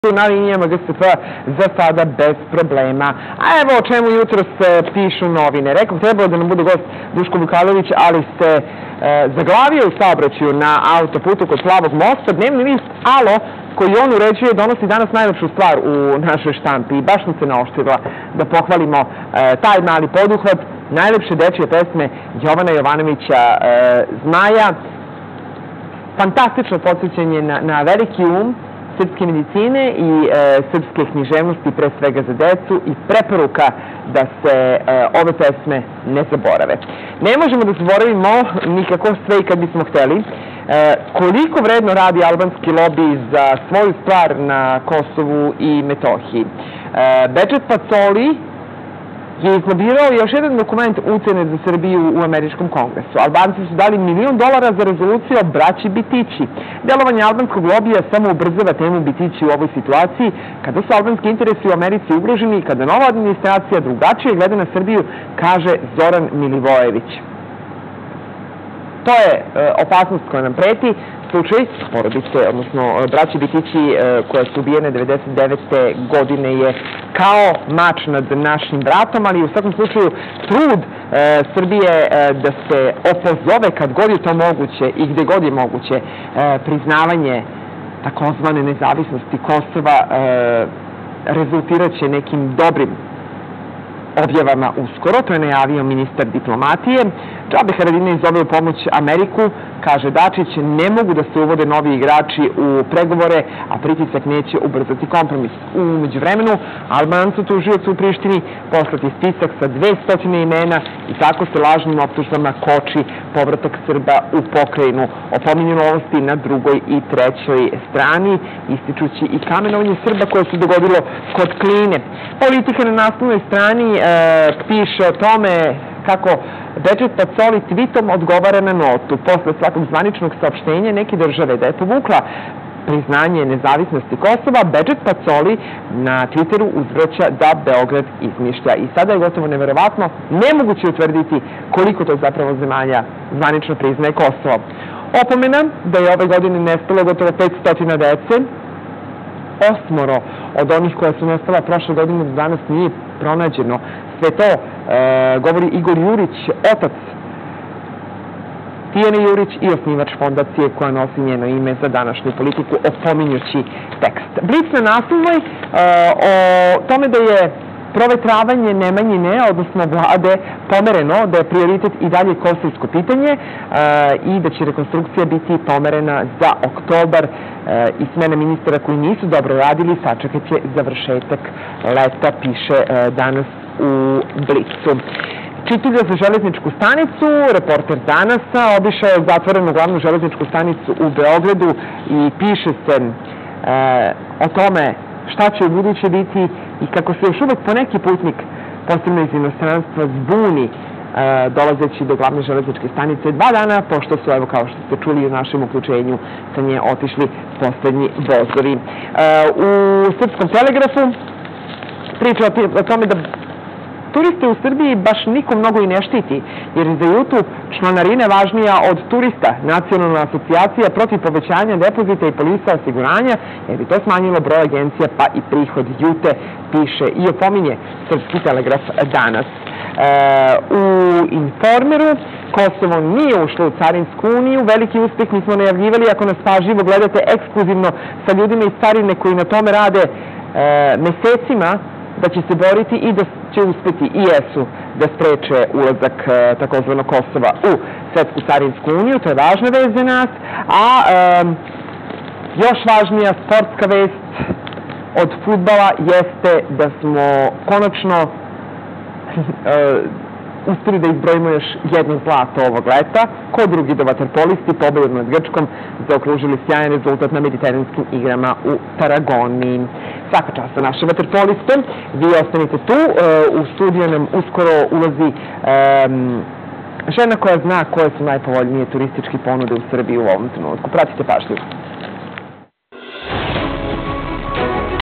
na linijama GSF za sada bez problema. A evo o čemu jutros pišu novine. Rekao, trebalo da nam bude gost Duško Vukalović, ali se zaglavio u saobraćaju na autoputu kod Plavog mosta. Dnevni list Alo, koji on uređuje, donosi danas najlepšu stvar u našoj štampi. I baš sam se naoštrila da pohvalimo taj mali poduhvat najlepše dečije pesme Jovana Jovanovića Zmaja. Fantastično podsjećanje na veliki srpske medicine i srpske književnosti, pre svega za decu, i preporuka da se ove pesme ne zaborave. Ne možemo da zaboravimo nikako sve i kad bismo hteli. Koliko vredno radi albanski lobi za svoju stvar na Kosovu i Metohiji. Bedžet Pacoli je izlobirao još jedan dokument ucene za Srbiju u američkom kongresu. Albanci su dali $1 milion za rezoluciju o braći Bitići. Delovanje albanskog lobija samo ubrzava temu Bitići u ovoj situaciji, kada su albanski interesi u Americi ugroženi i kada nova administracija drugačije gleda na Srbiju, kaže Zoran Milivojević. To je opasnost koja nam preti. Slučaj porodice, odnosno braći Bitići koja su ubijene 1999. godine je kao mač nad našim bratom, ali u svakom slučaju trud Srbije da se opozove kad god je to moguće i gde god je moguće priznavanje takozvane nezavisnosti Kosova rezultirat će nekim dobrim objavama uskoro. To je najavio ministar diplomatije. Džabe Haradinaj zove u pomoć Ameriku, kaže Dačić, ne mogu da se uvode novi igrači u pregovore, a pritisak neće ubrzati kompromis. U međuvremenu, Albancu tužiocu u Prištini poslati spisak sa 200 imena i tako se lažnim optužbama koči povratak Srba u pokrajinu. Opominju novosti na drugoj i trećoj strani, ističući i kamenovanje Srba koje se dogodilo kod Kline. Politika na naslovnoj strani piše o tome kako Bedžet Pacoli tweetom odgovara na notu. Posle svakog zvaničnog saopštenja neke države da je povukla priznanje nezavisnosti Kosova, Bedžet Pacoli na Twitteru uzvraća da Beograd izmišlja. I sada je gotovo neverovatno, nemoguće utvrditi koliko to zapravo zemalja zvanično priznaje Kosovo. Opomena da je ove godine nestalo gotovo 500 dece. 8 od onih koja su nestala prošle godine do danas nije pronađeno. Sve to govori Igor Jurić, otac Tijane Jurić i osnivač fondacije koja nosi njeno ime za današnju politiku, opominjući tekst. Blic na naslovnoj o tome da je provetravanje Nemanjine, odnosno vlade, pomereno, da je prioritet i dalje kosovsko pitanje i da će rekonstrukcija biti pomerena za oktobar i smena ministara koji nisu dobro radili, sačekat će završetak leta, piše danas u Blicu. Čitulja za železničku stanicu, reporter Danasa obišao je zatvorenu glavnu železničku stanicu u Beogradu i piše se o tome šta će u buduće biti i kako se još uvek poneki putnik, posebno iz inostranstva, zbuni dolazeći do glavne železničke stanice 2 dana, pošto su, evo kao što ste čuli u našem uključenju, sa nje otišli poslednji vozovi. U Srpskom telegrafu priča o tome da turiste u Srbiji baš niko mnogo i ne štiti, jer za YouTube članarina važnija od turista. Nacionalna asocijacija protiv povećanja depozita i polisa osiguranja, jer bi to smanjilo broj agencija pa i prihod Jute, piše i opominje Srpski telegraf danas. U Informeru Kosovo nije ušlo u Carinsku uniju, veliki uspeh, mi smo najavljivali, ako nas pažljivo gledate ekskluzivno sa ljudima iz carine koji na tome rade mesecima, da će se boriti i da će uspeti i jesu da spreče ulazak takozvanog Kosova u Svetsku carinsku uniju. To je važna vest za nas. A još važnija sportska vest od fudbala jeste da smo konačno uspeli da izbrojimo još jedno zlato ovog leta. Ko drugi do vaterpolisti pobedom nad Grčkom zaokružili sjajan rezultat na mediteranskim igrama u Taragoni. Svaka čast za naše vaterpoliste. Vi ostanite tu. U studiju nam uskoro ulazi žena koja zna koje su najpovoljnije turističke ponude u Srbiji u ovom trenutku. Pratite pažljivo.